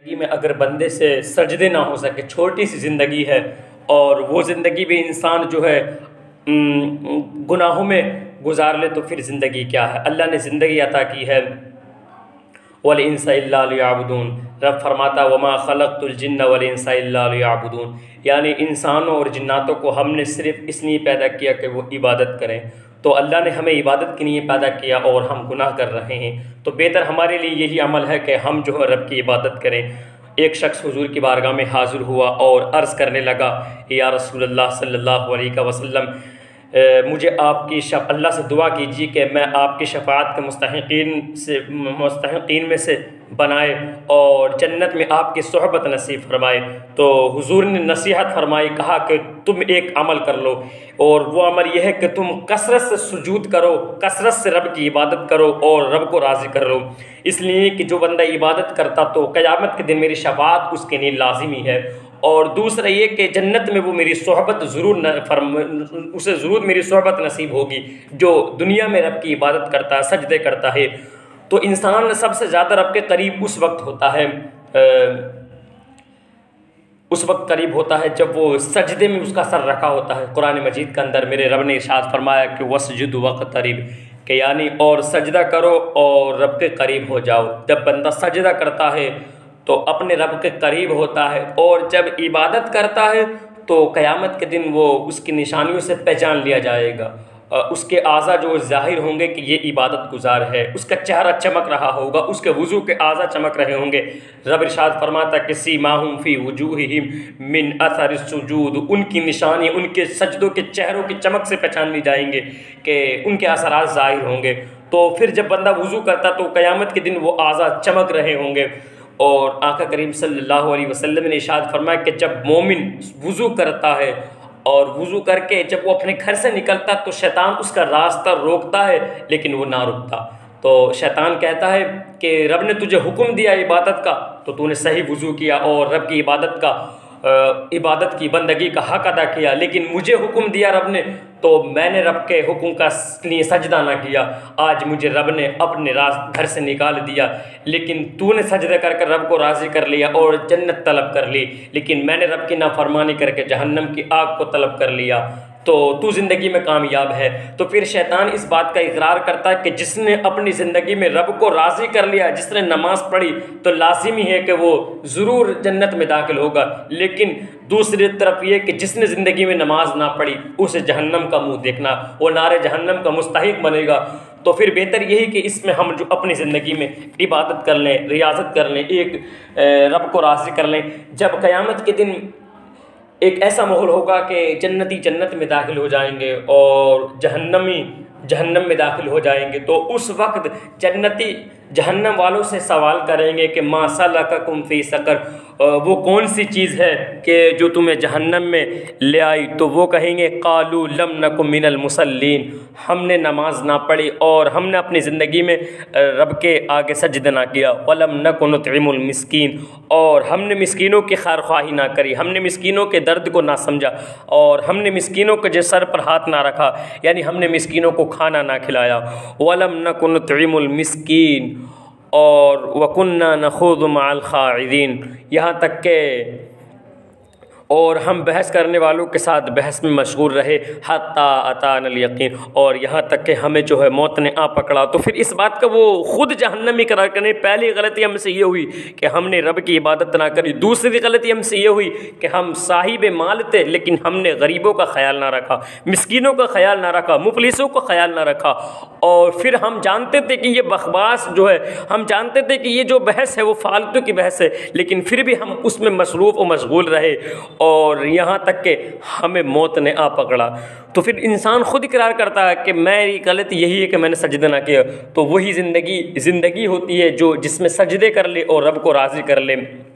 زندگی میں اگر بندے سے سجدے نہ ہو سکے، چھوٹی سی زندگی ہے اور وہ زندگی بھی انسان جو ہے گناہوں میں گزار لے تو پھر زندگی کیا ہے؟ اللہ نے زندگی عطا کی ہے وَالْإِنسَ إِلَّا لِيَعْبُدُونَ، رب فرماتا وَمَا خَلَقْتُ الْجِنَّ وَالْإِنسَ إِلَّا لِيَعْبُدُونَ، یعنی انسانوں اور جناتوں کو ہم نے صرف اس لیے پیدا کیا کہ وہ عبادت کریں۔ تو اللہ نے ہمیں عبادت کے لیے پیدا کیا اور ہم گناہ کر رہے ہیں، تو بہتر ہمارے لیے یہی عمل ہے کہ ہم جو ہے رب کی عبادت کریں۔ ایک شخص حضور کی بارگاہ میں حاضر ہوا اور عرض کرنے لگا یا رسول اللہ صلی اللہ علیہ وسلم، مجھے آپ کی اللہ سے دعا کیجیے کہ میں آپ کی شفاعت کے مستحقین میں سے بنائے اور جنت میں آپ کی صحبت نصیب فرمائے۔ تو حضور نے نصیحت فرمائی، کہا کہ تم ایک عمل کر لو، اور وہ عمل یہ ہے کہ تم کثرت سے سجود کرو، کثرت سے رب کی عبادت کرو اور رب کو راضی کر لو، اس لیے کہ جو بندہ عبادت کرتا تو قیامت کے دن میری شفاعت اس کے لیے لازمی ہے، اور دوسرا یہ کہ جنت میں وہ میری صحبت اسے ضرور میری صحبت نصیب ہوگی جو دنیا میں رب کی عبادت کرتا ہے، سجدے کرتا ہے۔ تو انسان سب سے زیادہ رب کے قریب اس وقت قریب ہوتا ہے جب وہ سجدے میں اس کا سر رکھا ہوتا ہے۔ قرآن مجید کے اندر میرے رب نے ارشاد فرمایا کہ وَاسْجُدْ وَاقْتَرِب، کہ یعنی اور سجدہ کرو اور رب کے قریب ہو جاؤ۔ جب بندہ سجدہ کرتا ہے تو اپنے رب کے قریب ہوتا ہے، اور جب عبادت کرتا ہے تو قیامت کے دن وہ اس کی نشانیوں سے پہچان لیا جائے گا، اس کے اعضاء جو ظاہر ہوں گے کہ یہ عبادت گزار ہے، اس کا چہرہ چمک رہا ہوگا، اس کے وضو کے اعضاء چمک رہے ہوں گے۔ رب ارشاد فرماتا کہ سیماہم فی وجوہہم من اثر السجود، ان کی نشانی ان کے سجدوں کے چہروں کی چمک سے پہچان لی جائیں گے کہ ان کے اثرات ظاہر ہوں گے۔ تو پھر جب بندہ وضو کرتا تو قیامت کے دن وہ اعضاء چمک رہے ہوں گے، اور آقا کریم صلی اللہ علیہ وسلم نے ارشاد فرمایا کہ جب مومن وضو کرتا ہے اور وضو کر کے جب وہ اپنے گھر سے نکلتا تو شیطان اس کا راستہ روکتا ہے لیکن وہ نہ رکتا، تو شیطان کہتا ہے کہ رب نے تجھے حکم دیا عبادت کا تو تو نے صحیح وضو کیا اور رب کی عبادت کی بندگی کا حق ادا کیا، لیکن مجھے حکم دیا رب نے تو میں نے رب کے حکم کا لیے سجدہ نہ کیا، آج مجھے رب نے اپنے گھر سے نکال دیا، لیکن تو نے سجدہ کر کر رب کو راضی کر لیا اور جنت طلب کر لی، لیکن میں نے رب کی نافرمانی کر کے جہنم کی آگ کو طلب کر لیا، تو زندگی میں کامیاب ہے۔ تو پھر شیطان اس بات کا اقرار کرتا ہے کہ جس نے اپنی زندگی میں رب کو راضی کر لیا، جس نے نماز پڑھی تو لازمی ہے کہ وہ ضرور جنت میں داخل ہوگا، لیکن دوسری طرف یہ کہ جس نے زندگی میں نماز نہ پڑھی اسے جہنم کا منہ دیکھنا، وہ نار جہنم کا مستحق بنے گا۔ تو پھر بہتر یہی کہ اس میں ہم جو اپنی زندگی میں عبادت کر لیں، ریاضت کر لیں، ایک رب کو راضی کر لیں۔ جب قیامت کے دن ایک ایسا ماحول ہوگا کہ جنتی جنت میں داخل ہو جائیں گے اور جہنمی جہنم میں داخل ہو جائیں گے، تو اس وقت جنتی جہنم والوں سے سوال کریں گے کہ ما سلککم فی سقر، وہ کون سی چیز ہے کہ جو تمہیں جہنم میں لے آئی؟ تو وہ کہیں گے قالوا لم نک من المصلین، ہم نے نماز نہ پڑھی اور ہم نے اپنی زندگی میں رب کے آگے سجدہ نہ کیا، ولم نک نطعم المسکین، اور ہم نے مسکینوں کی خیرخواہی نہ کری، ہم نے مسکینوں کے درد کو نہ سمجھا اور ہم نے مسکینوں کے سر پر ہاتھ نہ رکھا، یعنی ہم نے مسکینوں کو کھانا نہ کھلایا۔ ولم نک نطعم المسکین اور وَكُنَّا نَخُوضُ مَعَ الْخَاعِضِينَ، یہاں تک کہ اور ہم بحث کرنے والوں کے ساتھ بحث میں مشغول رہے، حتیٰ اتانا الیقین، اور یہاں تک کہ ہمیں جو ہے موت نے آ پکڑا۔ تو پھر اس بات کا وہ خود جہنمی قرار کرنے، پہلی غلطی ہم سے یہ ہوئی کہ ہم نے رب کی عبادت نہ کری، دوسری غلطی ہم سے یہ ہوئی کہ ہم صاحب مال تھے لیکن ہم نے غریبوں کا خیال نہ رکھا، مسکینوں کا خیال نہ رکھا، مفلسوں کا خیال نہ رکھا، اور پھر ہم جانتے تھے کہ یہ بکواس جو ہے، ہم جانتے تھے کہ یہ جو بحث ہے وہ فالتو کی بحث ہے، لیکن پھر بھی ہم اس میں مصروف و مشغول رہے اور یہاں تک کہ ہمیں موت نے آ پکڑا۔ تو پھر انسان خود اقرار کرتا ہے کہ میری غلطی یہی ہے کہ میں نے سجدہ نہ کیا، تو وہی زندگی ہوتی ہے جو جس میں سجدے کر لے اور رب کو راضی کر لے۔